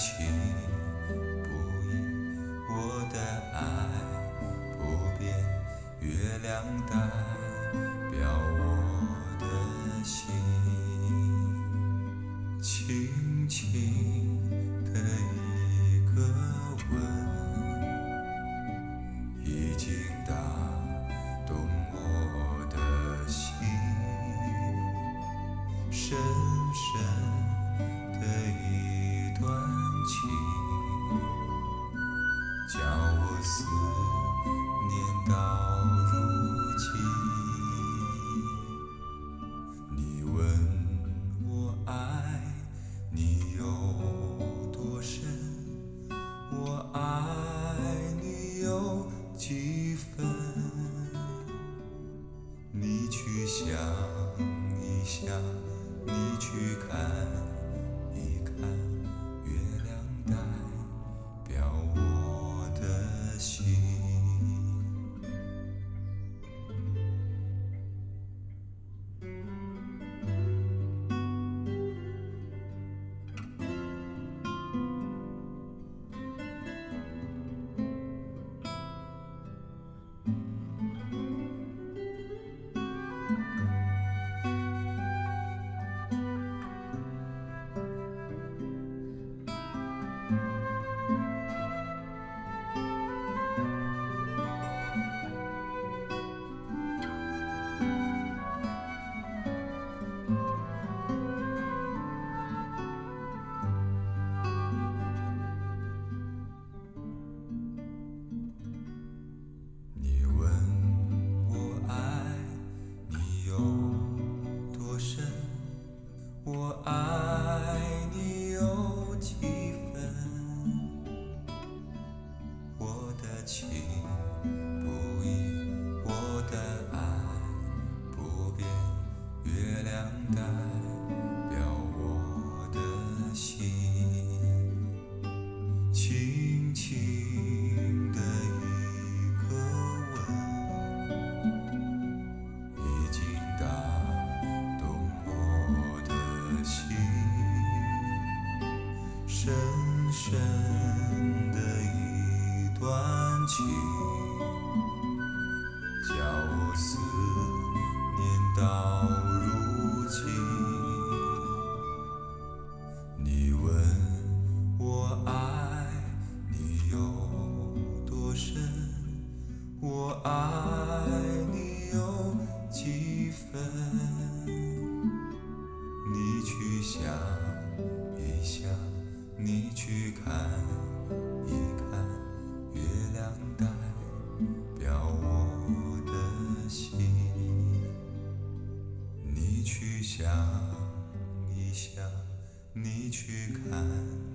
情不移，我的爱不变，月亮代表我的心。轻轻的一个吻，已经打动我的心，深深的一段情，叫我思念到如今。你问我爱你有多深，我爱你有几分？你去想一想，你去看一看，月亮代表我的心。你问我爱你有多深，我爱你有几分？我的情不移，我的爱不变，月亮代表我的心。轻轻的一个吻，已经打动我的心，深深的一段情，叫我思念到如今。你问我爱你有多深，我爱你有几分？你去想一想，你去看一看，月亮代表我的心。你去想一想，你去看